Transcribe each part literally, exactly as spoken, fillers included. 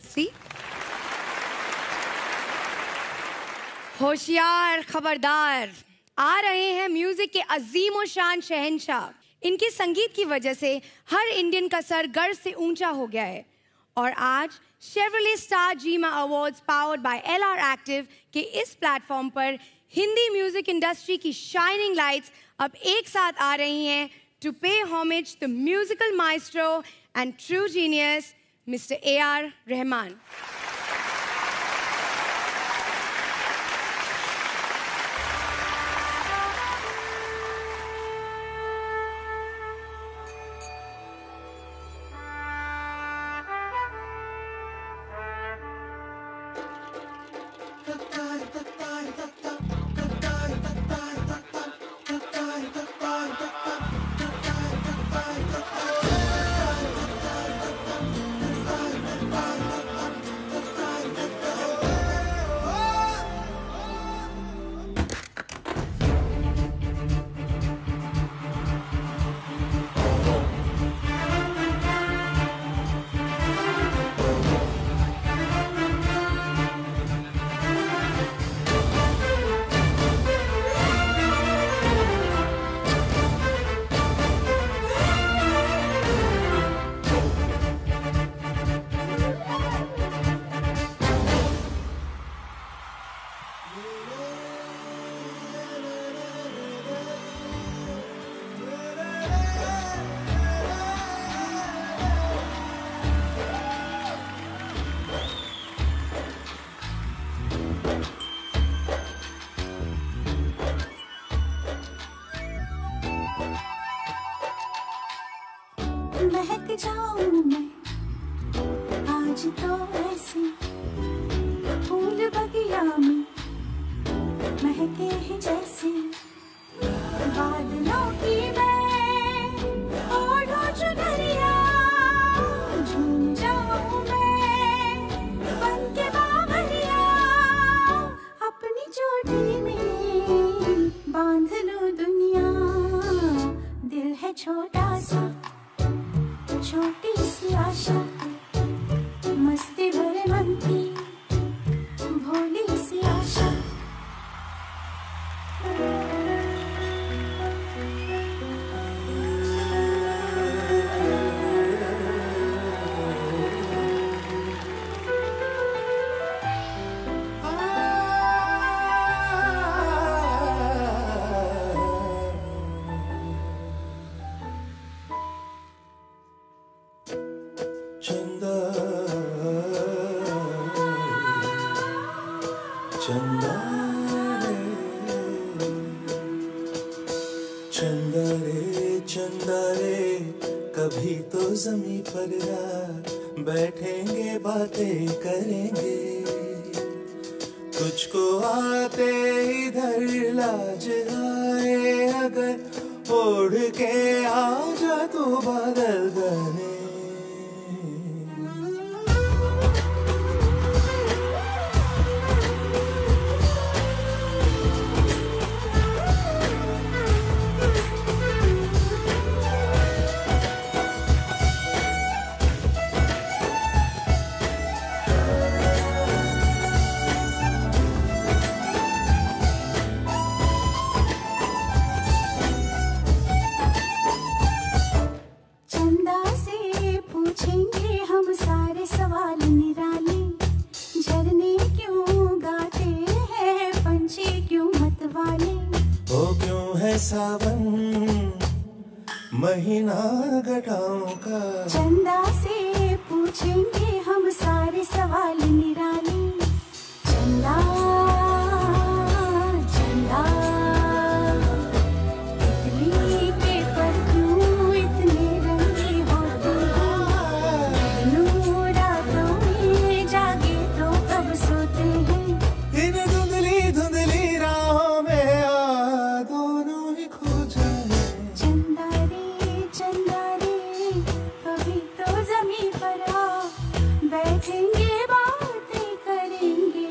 सी होशियार खबरदार, आ रहे हैं म्यूजिक के अजीम और शान शहंशाह। इनके संगीत की वजह से हर इंडियन का सर गर्व से ऊंचा हो गया है। और आज Chevrolet star GIMA awards powered by L R active के इस प्लेटफॉर्म पर हिंदी म्यूजिक इंडस्ट्री की शाइनिंग लाइट्स अब एक साथ आ रही हैं to pay homage the musical maestro and true genius mister A R Rahman. महक जाऊं मैं आज तो ऐसे फूल बगिया में महके हैं जैसे बादलों की मैं ओढ़ो चुनरिया झूम जाऊं मैं बन के बावरिया अपनी चोटी में बांध लो दुनिया। दिल है छोटा सा छोटी सी आशा मस्ती भरे मन की भोली सी आशा। चंदा चंदा रे चंदा रे चंदा रे कभी तो जमीन पर आ बैठेंगे बातें करेंगे। तुझको आते इधर लाज आए अगर ओढ़ के आ जा तू बादल घने। सावन महीना घटाओं का चंदा से पूछेंगे हम सारे सवाल निराले। चंदा चंदा तितली के पर क्यों इतने रंगी होते हैं? नूर रातों में जागे तो कब सोते हैं? इन धुंधली धुंधली राहों में बैठेंगे बातें करेंगे।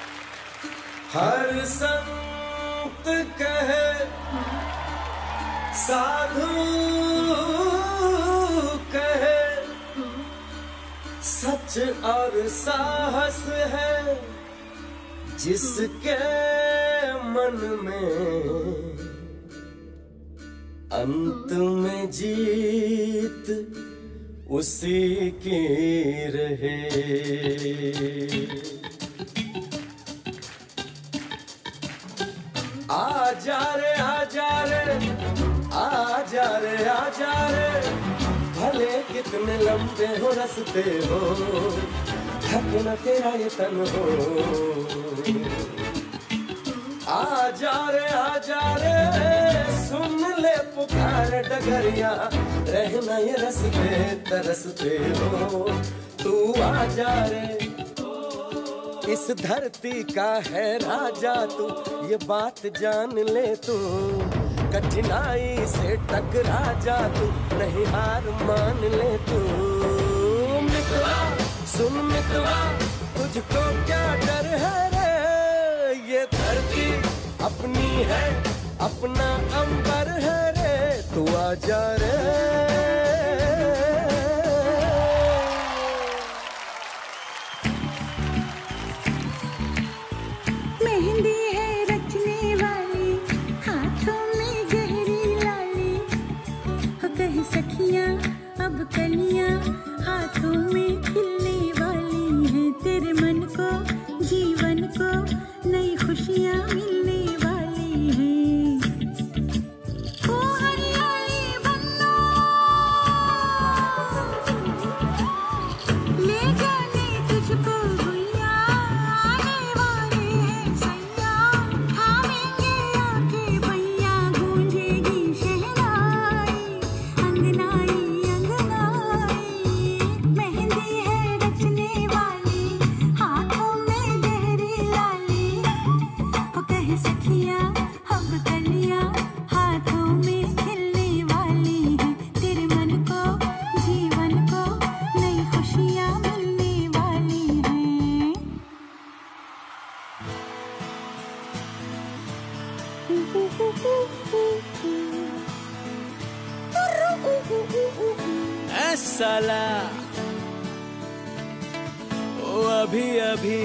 हर संत कहे साधु कहे सच और साहस है जिसके मन में अंत में जीत उसी की रहे। आजा रे आजा रे आजा रे आजा रे भले कितने लंबे हो रास्ते हो थके न तेरा ये तन हो। आजा रे आजा रे सुन ले पुकार डगरिया रहना ये रास्ते तरसते हो। तू आजा रे इस धरती का है राजा तू ये बात जान ले तू। कठिनाई से टकरा जा तू नहीं हार मान ले तू। मितवा सुन मितवा तुझको क्या डर है रे ये धरती अपनी है अपना अंबर है रे। तू आजा रे मेहंदी है रचने वाली हाथों में गहरी लाली हो कहीं सखियां अब कलियां हाथों में खिलने वाली हैं। तेरे मन को जीवन को नई खुशियां मिलने वाली हैं। ओ हरियाली बन्नो ले जाने तुझको भुइया आने वाले हैं सैया थामेंगे आके भैया गूंजेगी शहनाई अंगनाई अंगनाई। मेहंदी है रचने वाली हाथों में गहरी लाली हो कहीं सखियां अब कलियां हाथों में खिलने वाली हैं। तेरे मन को जीवन को नई खुशियां मिलने वाली हैं। ऐ साला ओ अभी अभी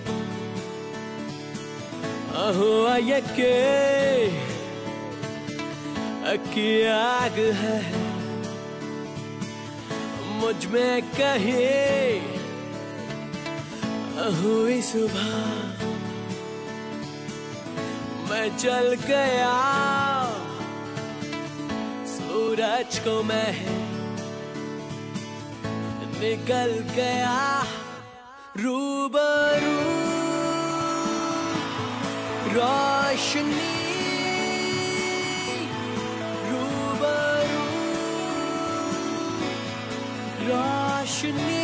हुआ ये के की आग है मुझ में कहीं हुई सुबह मैं जल गया सूरज को मैं निकल गया रूबरू रोशनी रूबरू रोशनी